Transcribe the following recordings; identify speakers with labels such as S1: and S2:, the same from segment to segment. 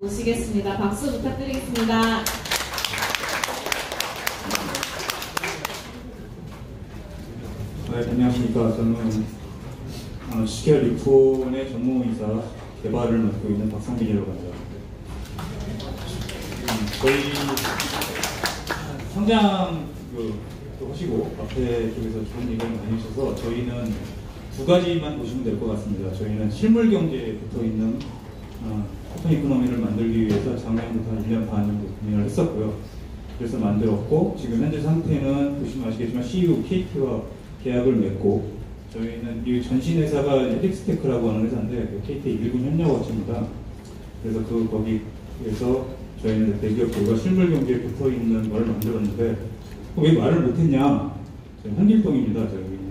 S1: 모시겠습니다. 박수 부탁드리겠습니다.
S2: 네, 안녕하십니까. 저는 시케어 리폰의 전문의사 개발을 맡고 있는 박상민이라고 합니다. 저희 성장 하시고 앞에 쪽에서 좋은 얘기를 많이 해주셔서 저희는 두 가지만 보시면 될 것 같습니다. 저희는 실물 경제에 붙어 있는 오픈 이코노미를 만들기 위해서 작년부터 한 1년 반 정도 고민을 했었고요. 그래서 만들었고, 지금 현재 상태는 보시면 아시겠지만 CU, KT와 계약을 맺고, 저희는 이 전신 회사가 헬릭스테크라고 하는 회사인데 그 KT 1군 협력업체입니다. 그래서 거기에서 저희는 대기업들과 실물 경제에 붙어 있는 걸 만들었는데, 왜 말을 못했냐? 저희 한길동입니다. 저희는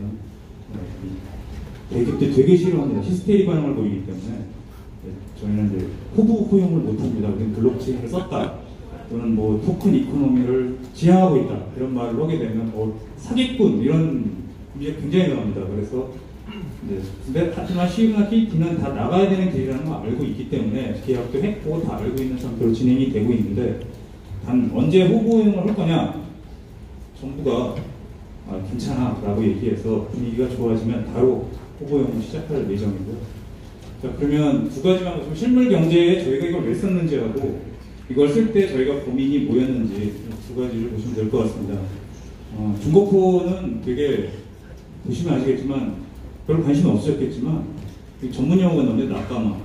S2: 대기업들 되게 싫어합니다. 히스테리 반응을 보이기 때문에 저희는 이제 후부 호용을 못합니다. 우리는 블록체인을 썼다, 또는 뭐 토큰 이코노미를 지향하고 있다, 이런 말을 하게 되면 사기꾼 이런 게 굉장히 강합니다. 그래서 근데 하지만 CU나 KT는 다 나가야 되는 길이라는 걸 알고 있기 때문에 계약도 했고 다 알고 있는 상태로 진행이 되고 있는데, 단 언제 후보 호용을 할 거냐? 정부가 괜찮아 라고 얘기해서 분위기가 좋아지면 바로 후보 호용을 시작할 예정이고요. 자, 그러면 두 가지만 보시면 실물 경제에 저희가 이걸 왜 썼는지 하고 이걸 쓸 때 저희가 고민이 뭐였는지 두 가지를 보시면 될 것 같습니다. 중고폰은 되게 보시면 아시겠지만 별로 관심 없으셨겠지만 전문 용어가 나오는데 낙가마,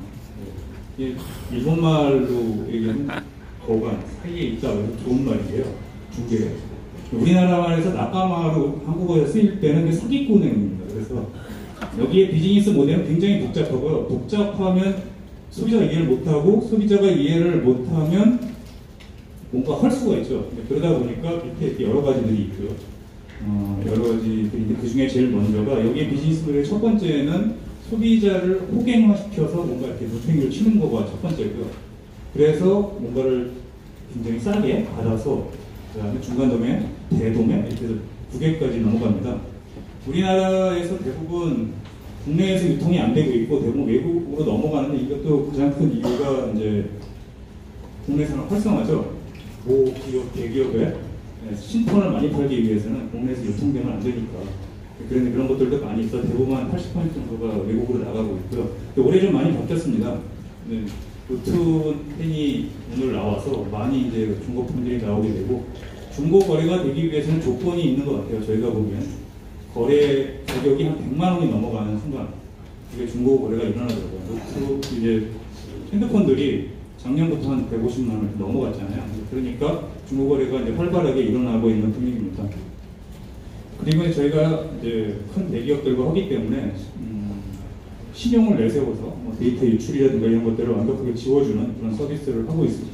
S2: 일본말로 얘기하면 거관 사이에 있다, 좋은 말이에요. 중개. 우리나라 말에서 낙가마로 한국어에 쓰일 때는 그 사기꾼행입니다. 그래서 여기에 비즈니스 모델은 굉장히 복잡하고요. 복잡하면 소비자가 이해를 못하고, 소비자가 이해를 못하면 뭔가 할 수가 있죠. 그러다 보니까 밑에 여러 가지들이 있고요. 여러 가지들이 있는데 그 중에 제일 먼저가, 여기에 비즈니스 모델의 첫 번째는 소비자를 호갱화시켜서 뭔가 이렇게 노팽이를 치는 거가 첫 번째고요. 그래서 뭔가를 굉장히 싸게 받아서 그 다음에 중간도매, 대도매 이렇게 해서 9개까지 넘어갑니다. 우리나라에서 대부분 국내에서 유통이 안 되고 있고 대부분 외국으로 넘어가는데, 이것도 가장 큰 이유가 이제 국내 산업 활성화죠. 모 기업, 대기업에 신폰을 많이 팔기 위해서는 국내에서 유통되면 안 되니까. 그런데 그런 것들도 많이 있어 대부분 한 80% 정도가 외국으로 나가고 있고요. 올해 좀 많이 바뀌었습니다. 노트 10이 오늘 나와서 많이 이제 중고품들이 나오게 되고, 중고 거래가 되기 위해서는 조건이 있는 것 같아요. 저희가 보면 거래 가격이 한 100만 원이 넘어가는 순간 이게 중고 거래가 일어나더라고요. 노트 이제 핸드폰들이 작년부터 한 150만 원 넘어갔잖아요. 그러니까 중고 거래가 이제 활발하게 일어나고 있는 분위기입니다. 그리고 저희가 이제 큰 대기업들과 하기 때문에 신용을 내세워서 뭐 데이터 유출이라든가 이런 것들을 완벽하게 지워주는 그런 서비스를 하고 있습니다.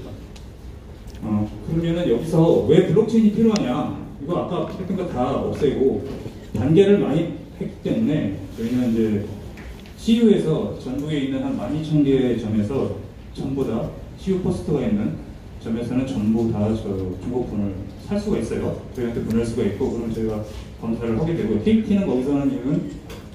S2: 그러면은 여기서 왜 블록체인이 필요하냐? 이거 아까 했던 거 다 없애고 단계를 많이 했기 때문에 저희는 이제 CU에서 전국에 있는 한 12,000개 점에서 전부 다 CU 포스트가 있는 점에서는 전부 다 저 중고폰을 살 수가 있어요. 저희한테 보낼 수가 있고, 그럼 저희가 검사를 하게 되고, KT는 거기서 하는 이유는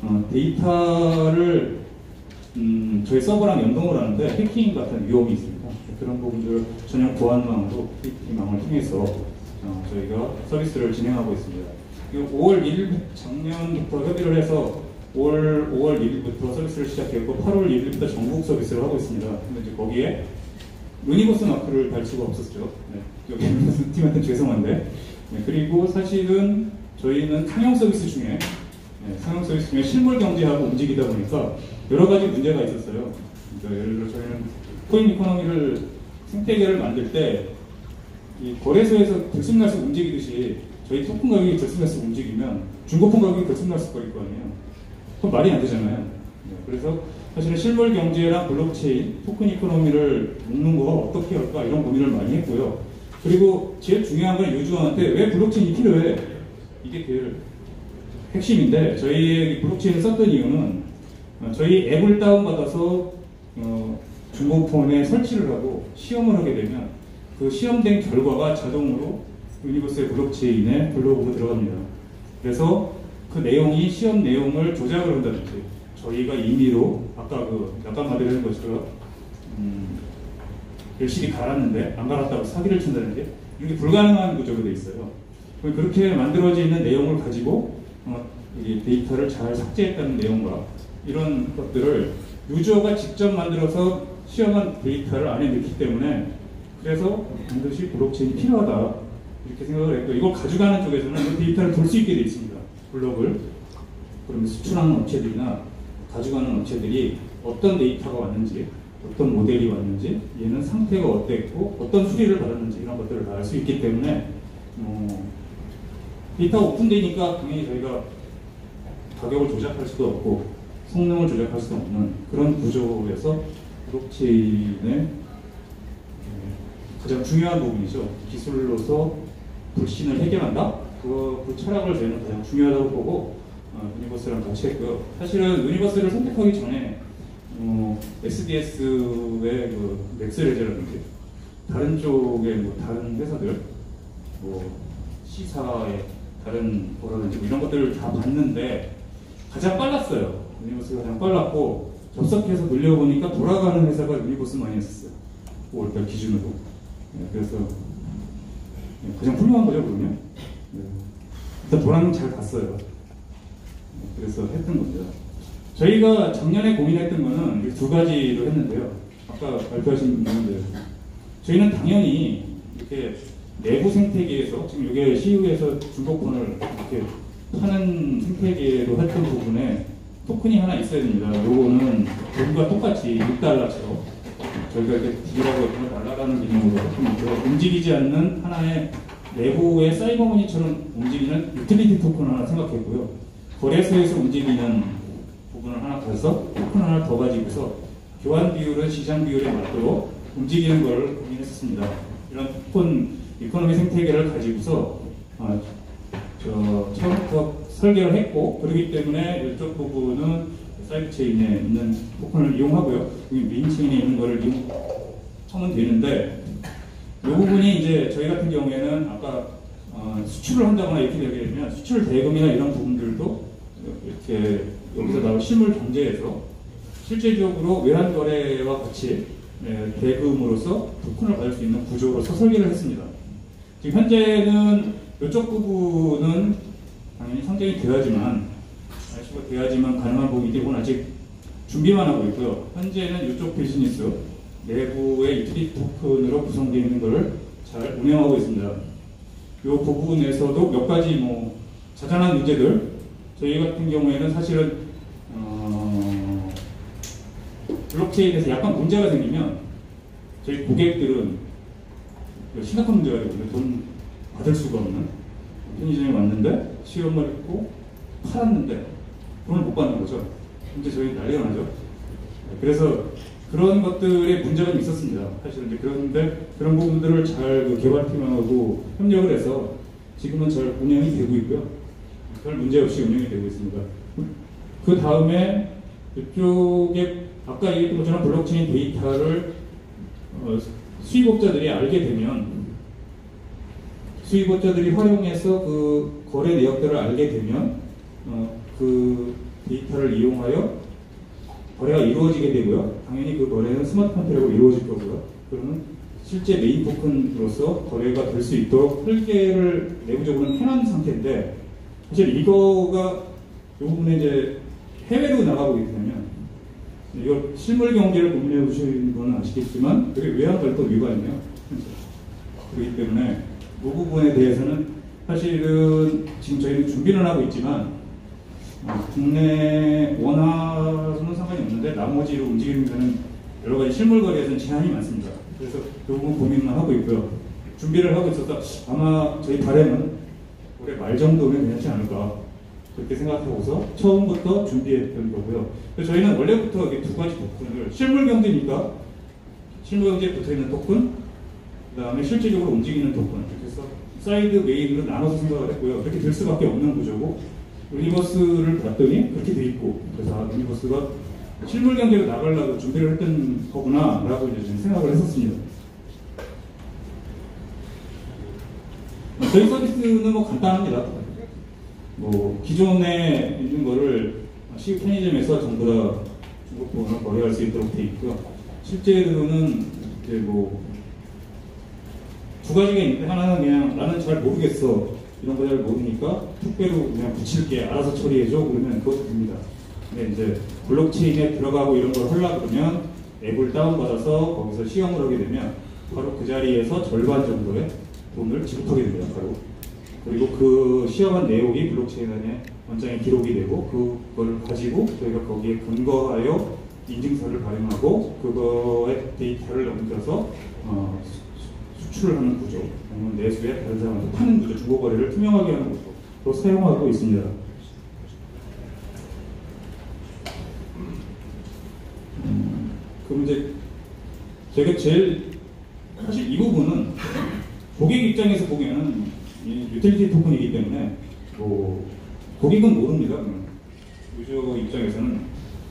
S2: 데이터를 저희 서버랑 연동을 하는데 해킹 같은 위험이 있습니다. 그런 부분들을 전용 보안망으로 KT망을 통해서 저희가 서비스를 진행하고 있습니다. 5월 1일 작년부터 협의를 해서 5월 1일부터 서비스를 시작했고 8월 1일부터 전국 서비스를 하고 있습니다. 근데 이제 거기에 유니버스 마크를 달 수가 없었죠. 여기 팀한테 죄송한데. 그리고 사실은 저희는 상용 서비스 중에 실물 경제하고 움직이다 보니까 여러 가지 문제가 있었어요. 그러니까 예를 들어 저희는 코인 이코노미를 생태계를 만들 때 이 거래소에서 들쑥날쑥 움직이듯이 저희 토큰 가격이 들쑥날쑥 움직이면 중고폰 가격이 들쑥날쑥 거릴 거 아니에요. 그건 말이 안 되잖아요. 그래서 사실은 실물 경제랑 블록체인, 토큰 이코노미를 묶는 거 어떻게 할까 이런 고민을 많이 했고요. 그리고 제일 중요한 건 유저한테 왜 블록체인이 필요해? 이게 제일 핵심인데, 저희 블록체인을 썼던 이유는 저희 앱을 다운받아서 중고폰에 설치를 하고 시험을 하게 되면 그 시험된 결과가 자동으로 유니버스의 블록체인에 블로그로 들어갑니다. 그래서 그 내용이 시험 내용을 조작을 한다든지, 저희가 임의로 아까 그 약간 말씀드린 것처럼 열심히 갈았는데 안 갈았다고 사기를 친다는 게 이게 불가능한 구조로 돼 있어요. 그렇게 만들어져 있는 내용을 가지고 이 데이터를 잘 삭제했다는 내용과 이런 것들을 유저가 직접 만들어서 시험한 데이터를 안에 넣기 때문에 그래서 반드시 블록체인이 필요하다 이렇게 생각을 했고 이걸 가져가는 쪽에서는 이 데이터를 볼 수 있게 되어 있습니다. 블록을 그러면 수출하는 업체들이나 가져가는 업체들이 어떤 데이터가 왔는지 어떤 모델이 왔는지 얘는 상태가 어땠고 어떤 수리를 받았는지 이런 것들을 다 알 수 있기 때문에 데이터가 오픈되니까 당연히 저희가 가격을 조작할 수도 없고 성능을 조작할 수도 없는 그런 구조에서 블록체인의 가장 중요한 부분이죠. 기술로서 불신을 해결한다? 그 철학을 저희는 가장 중요하다고 보고 유니버스랑 같이 했고요. 사실은 유니버스를 선택하기 전에 SDS의 그 넥스레저라든지 다른 쪽의 뭐 다른 회사들 뭐 시사의 다른 거라든지 뭐 이런 것들을 다 봤는데 가장 빨랐어요. 유니버스가 가장 빨랐고 접속해서 돌려보니까 돌아가는 회사가 유니버스만이었어요. 5월달 기준으로. 네, 그래서 가장 훌륭한 거죠, 그러면. 네. 일단 도랑 잘 갔어요. 그래서 했던 겁니다. 저희가 작년에 고민했던 거는 두 가지로 했는데요. 아까 발표하신 분인데 저희는 당연히 이렇게 내부 생태계에서 지금 이게 CU에서 중고폰을 이렇게 파는 생태계로 했던 부분에 토큰이 하나 있어야 됩니다. 요거는 여기가 똑같이 6달러처럼 저희가 이렇게 D라고 이렇게 날아가는 기능으로 움직이지 않는 하나의 내부의 사이버머니처럼 움직이는 유틸리티 토큰 하나 생각했고요. 거래소에서 움직이는 부분을 하나 가서 토큰 하나 더 가지고서 교환 비율은 시장 비율에 맞도록 움직이는 걸 고민했습니다. 이런 토큰 이코노미 생태계를 가지고서 처음부터 설계를 했고 그렇기 때문에 이쪽 부분은 사이드 체인에 있는 토큰을 이용하고요. 여기 메인 체인에 있는 거를 이용하면 되는데 이 부분이 이제 저희 같은 경우에는 아까 수출을 한다거나 이렇게 되게 되면 수출 대금이나 이런 부분들도 이렇게 여기서 나온 실물 경제에서 실제적으로 외환 거래와 같이 대금으로서 토큰을 받을 수 있는 구조로서 설계를 했습니다. 지금 현재는 이쪽 부분은 당연히 상장이 돼야지만 가능한 부분인데 이건 아직 준비만 하고 있고요. 현재는 이쪽 비즈니스 내부의 유틸리티 토큰으로 구성되어 있는 것을 잘 운영하고 있습니다. 이 부분에서도 몇 가지 뭐 자잘한 문제들 저희 같은 경우에는 사실은 블록체인에서 약간 문제가 생기면 저희 고객들은 심각한 문제가 되거든요. 돈 받을 수가 없는 편의점에 왔는데 시험을 했고 팔았는데 돈을 못 받는 거죠. 이제 저희 난리가 나죠. 그래서 그런 것들의 문제가 있었습니다. 사실은 이제 그런데 그런 부분들을 잘 개발팀하고 협력을 해서 지금은 잘 운영이 되고 있고요. 별 문제 없이 운영이 되고 있습니다. 그 다음에 이쪽에 아까 얘기했던 것처럼 블록체인 데이터를 수입업자들이 알게 되면 수입업자들이 활용해서 그 거래 내역들을 알게 되면 그 데이터를 이용하여 거래가 이루어지게 되고요. 당연히 그 거래는 스마트 컨트롤로 이루어질 거고요. 그러면 실제 메인 토큰으로서 거래가 될 수 있도록 설계를 내부적으로는 해놓은 상태인데 사실 이거가 이 부분에 이제 해외로 나가고 있기 때문에 이거 실물 경제를 고민해 보시는 분은 아시겠지만 되게 외환발도 위반이에요. 그렇기 때문에 이 부분에 대해서는 사실은 지금 저희는 준비는 하고 있지만 국내 원화로는 상관이 없는데 나머지로 움직이는 데는 여러 가지 실물 거래에서는 제한이 많습니다. 그래서 이 부분 고민만 하고 있고요. 준비를 하고 있어서 아마 저희 바람은 올해 말 정도면 괜찮지 않을까 그렇게 생각하고서 처음부터 준비했던 거고요. 그래서 저희는 원래부터 이렇게 두 가지 토큰을 실물 경제니까 실물 경제에 붙어 있는 토큰, 그 다음에 실질적으로 움직이는 토큰, 그래서 사이드 메인으로 나눠서 생각을 했고요. 그렇게 될 수밖에 없는 구조고 유니버스를 봤더니 그렇게 돼 있고 그래서 유니버스가 실물 경제로 나가려고 준비를 했던 거구나 라고 이제 생각을 했었습니다. 저희 서비스는 뭐 간단합니다. 뭐 기존에 있는 거를 CU 편의점에서 전부 다 중고폰을 거래할 수 있도록 돼 있고요. 실제로는 이제 뭐 두 가지가 있는데, 하나는 그냥 나는 잘 모르겠어, 이런 거 잘 모르니까 택배로 그냥 붙일게, 알아서 처리해줘, 그러면 그것도 됩니다. 근데 이제 블록체인에 들어가고 이런 걸 하려고 그러면 앱을 다운받아서 거기서 시험을 하게 되면 바로 그 자리에서 절반 정도의 돈을 지급하게 됩니다. 바로. 그리고 그 시험한 내용이 블록체인 안에 원장에 기록이 되고, 그걸 가지고 저희가 거기에 근거하여 인증서를 발행하고 그거의 데이터를 넘겨서 수출을 하는 구조, 내수에 다른 사람한테 파는 구조, 중고거래를 투명하게 하는 구조로 사용하고 있습니다. 그럼 이제 제가 제일 사실 이 부분은 고객 입장에서 보기에는 유틸리티 토큰이기 때문에 뭐 고객은 모릅니다. 유저 입장에서는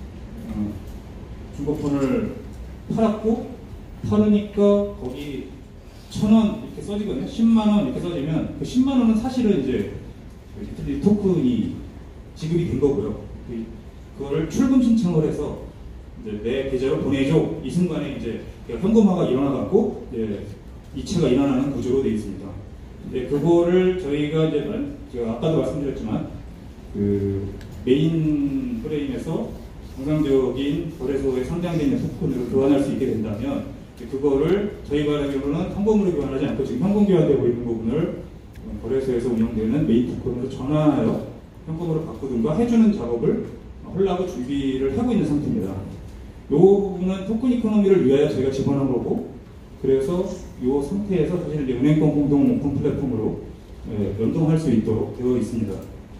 S2: 중고폰을 팔았고, 팔으니까 거기 1,000원 이렇게 써지거든요. 10만원 이렇게 써지면 그 10만원은 사실은 이제 유틸리티 토큰이 지급이 된 거고요. 그거를 출금 신청을 해서 이제 내 계좌로 보내줘, 이 순간에 이제 현금화가 일어나갖고 이체가 일어나는 구조로 되어 있습니다. 그거를 저희가 이제 제가 아까도 말씀드렸지만 그 메인 프레임에서 정상적인 거래소에 상장되어 있는 토큰으로 교환할 수 있게 된다면, 그거를 저희 바람으로는 현금으로 교환하지 않고 지금 현금 교환되고 있는 부분을 거래소에서 운영되는 메인 토큰으로 전환하여 현금으로 바꾸든가 해주는 작업을 하려고 준비를 하고 있는 상태입니다. 이 부분은 토큰 이코노미를 위하여 저희가 집어넣은 거고, 그래서 이 상태에서 사실 이제 은행권 공동 오픈 플랫폼으로 연동할 수 있도록 되어 있습니다.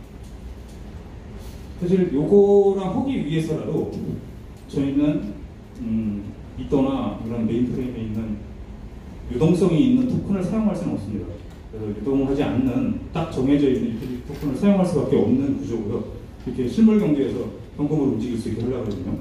S2: 사실 요거랑 하기 위해서라도 저희는 이또나 이런 메인프레임에 있는 유동성이 있는 토큰을 사용할 수는 없습니다. 그래서 유동하지 않는 딱 정해져 있는 유틸리티 토큰을 사용할 수밖에 없는 구조고요. 이렇게 실물 경제에서 현금으로 움직일 수 있게 하려고 하거든요.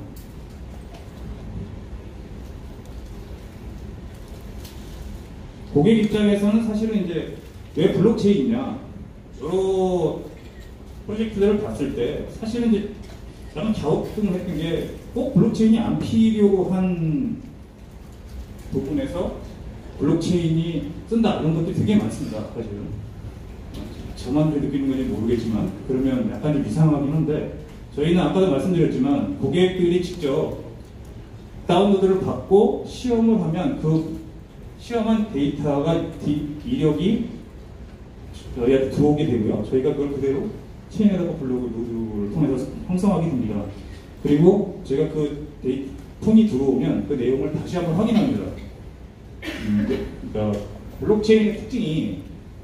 S2: 고객 입장에서는 사실은 이제 왜 블록체인이냐, 여러 프로젝트들을 봤을 때 사실은 이제 나는 갸우뚱을 했던 게 꼭 블록체인이 안 필요고 한 부분에서 블록체인이 쓴다, 이런 것들이 되게 많습니다. 사실은 저만 느끼는 건지 모르겠지만 그러면 약간 좀 이상하긴 한데, 저희는 아까도 말씀드렸지만 고객들이 직접 다운로드를 받고 시험을 하면 그 시험한 데이터가 이력이 저희한테 들어오게 되고요. 저희가 그걸 그대로 체인에다가 블로그 노드를 통해서 형성하게 됩니다. 그리고 제가 그 폰이 들어오면 그 내용을 다시 한번 확인합니다. 그러니까 블록체인의 특징이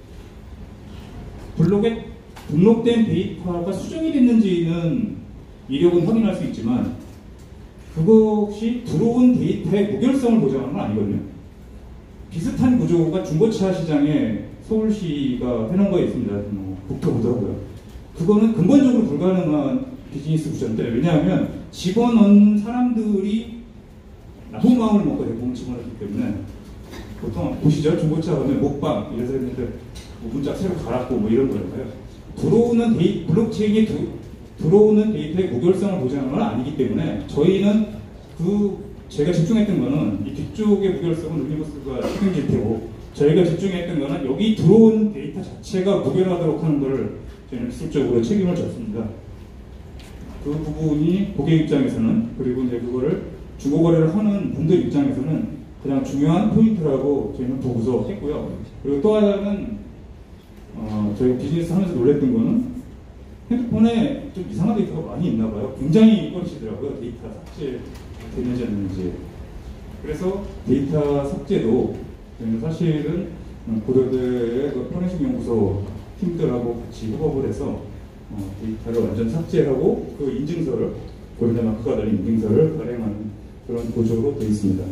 S2: 블록에 등록된 데이터가 수정이 됐는지는 이력은 확인할 수 있지만 그것이 들어온 데이터의 무결성을 보장하는 건 아니거든요. 비슷한 구조가 중고차 시장에 서울시가 해놓은 거에 있습니다. 국토부더라고요. 그거는 근본적으로 불가능한 비즈니스 구조인데, 왜냐하면 집어넣은 사람들이 나쁜 마음을 먹고 대부분 집어넣기 때문에, 보통 보시죠? 중고차 가면 목방 이래서 했는데 뭐 문짝 새로 갈았고 뭐 이런 거잖아요. 들어오는 블록체인이 들어오는 데이터의 무결성을 보장하는 건 아니기 때문에, 저희는 제가 집중했던 거는 이 뒤쪽의 무결성은 루미버스가 책임질 테고, 저희가 집중했던 거는 여기 들어온 데이터 자체가 무결하도록 하는 것을 저희는 기술적으로 책임을 졌습니다. 그 부분이 고객 입장에서는, 그리고 이제 그거를 중고거래를 하는 분들 입장에서는 가장 중요한 포인트라고 저희는 보고서 했고요. 그리고 또 하나는 저희가 비즈니스 하면서 놀랬던 거는 핸드폰에 좀 이상한 데이터가 많이 있나 봐요. 굉장히 꺼리시더라고요. 데이터 삭제 되는지 안 되는지. 그래서 데이터 삭제도 저희는 사실은 고려대의 그 포렌식 연구소 팀들하고 같이 협업을 해서 데이터를 완전 삭제하고 그 인증서를, 고려대 마크가 달린 인증서를 발행하는 그런 구조로 되어 있습니다.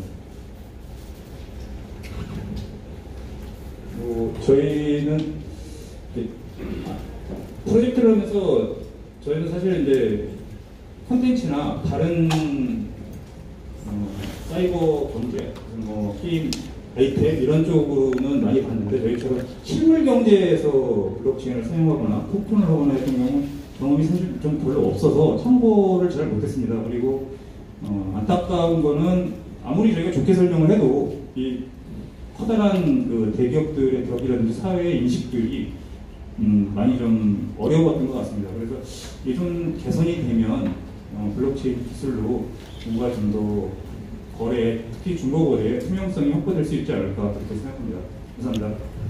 S2: 저희는 프로젝트를 하면서 저희는 사실 이제 콘텐츠나 다른 사이버 경제, 뭐 게임, 아이템 이런 쪽으로는 많이 봤는데, 저희처럼 실물 경제에서 블록체인을 사용하거나 토큰을 하거나 했던 경험이 사실 좀 별로 없어서 참고를 잘 못했습니다. 그리고 안타까운 거는 아무리 저희가 좋게 설명을 해도 이 커다란 그 대기업들의 덕이라든지 사회의 인식들이 많이 좀 어려웠던 것 같습니다. 그래서 이게 좀 개선이 되면 블록체인 기술로 뭔가 좀 더 거래, 특히 중고거래의 투명성이 확보될 수 있지 않을까 그렇게 생각합니다. 감사합니다.